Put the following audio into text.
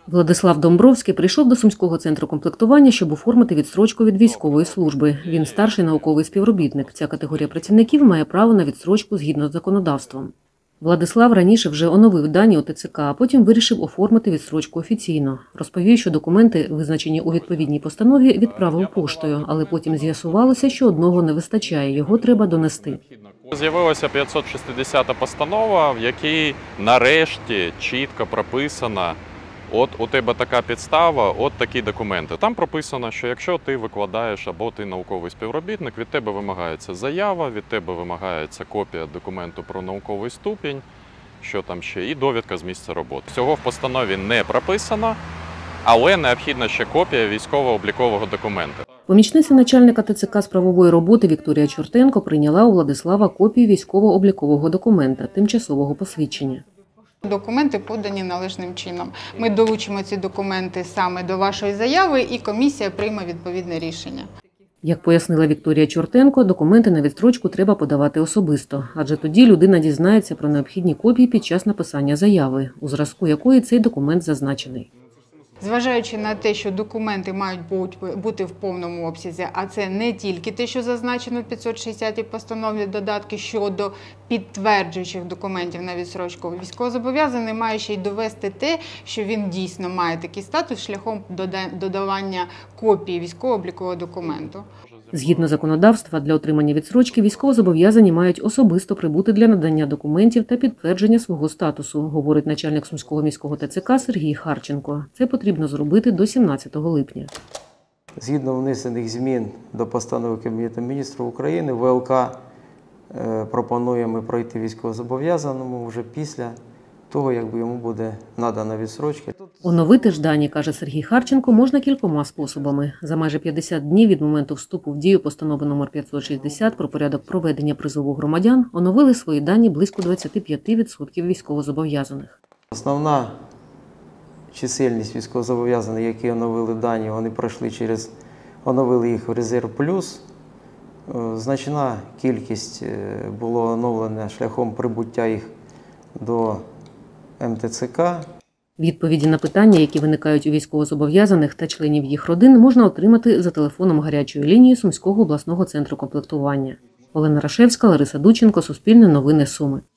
Владислав Домбровський прийшов до Сумського центру комплектування, щоб оформити відстрочку від військової служби. Він старший науковий співробітник. Ця категорія працівників має право на відстрочку згідно з законодавством. Владислав раніше вже оновив дані у ТЦК, а потім вирішив оформити відстрочку офіційно. Розповів, що документи, визначені у відповідній постанові, відправив поштою, але потім з'ясувалося, що одного не вистачає, його треба донести. З'явилася 560 постанова, в якій нарешті чітко прописано: от у тебе така підстава, от такі документи. Там прописано, що якщо ти викладаєш або ти науковий співробітник, від тебе вимагається заява, від тебе вимагається копія документу про науковий ступінь, що там ще, і довідка з місця роботи. Цього в постанові не прописано, але необхідна ще копія військово-облікового документу. Помічниця начальника ТЦК з правової роботи Вікторія Чортенко прийняла у Владислава копію військово-облікового документа, тимчасового посвідчення. Документи подані належним чином. Ми долучимо ці документи саме до вашої заяви, і комісія прийме відповідне рішення. Як пояснила Вікторія Чортенко, документи на відстрочку треба подавати особисто, адже тоді людина дізнається про необхідні копії під час написання заяви, у зразку якої цей документ зазначений. Зважаючи на те, що документи мають бути в повному обсязі, а це не тільки те, що зазначено в 560-й постанові, додатки щодо підтверджуючих документів на відстрочку, військовозобов'язаний має ще й довести те, що він дійсно має такий статус шляхом додавання копії військово-облікового документу. Згідно законодавства, для отримання відстрочки військовозобов'язані мають особисто прибути для надання документів та підтвердження свого статусу, говорить начальник Сумського міського ТЦК Сергій Харченко. Це потрібно зробити до 17 липня. Згідно внесених змін до постанови Кабінету міністрів України, ВЛК пропонуємо пройти військовозобов'язаному вже після того, як йому буде надана відстрочка. Оновити ж дані, каже Сергій Харченко, можна кількома способами. За майже 50 днів від моменту вступу в дію постанови номер 560 про порядок проведення призову громадян оновили свої дані близько 25% військовозобов'язаних. Основна чисельність військовозобов'язаних, які оновили дані, вони пройшли оновили їх в резерв плюс. Значна кількість було оновлена шляхом прибуття їх до МТЦК. Відповіді на питання, які виникають у військовозобов'язаних та членів їх родин, можна отримати за телефоном гарячої лінії Сумського обласного центру комплектування. Олена Рашевська, Лариса Дученко, Суспільне новини Суми.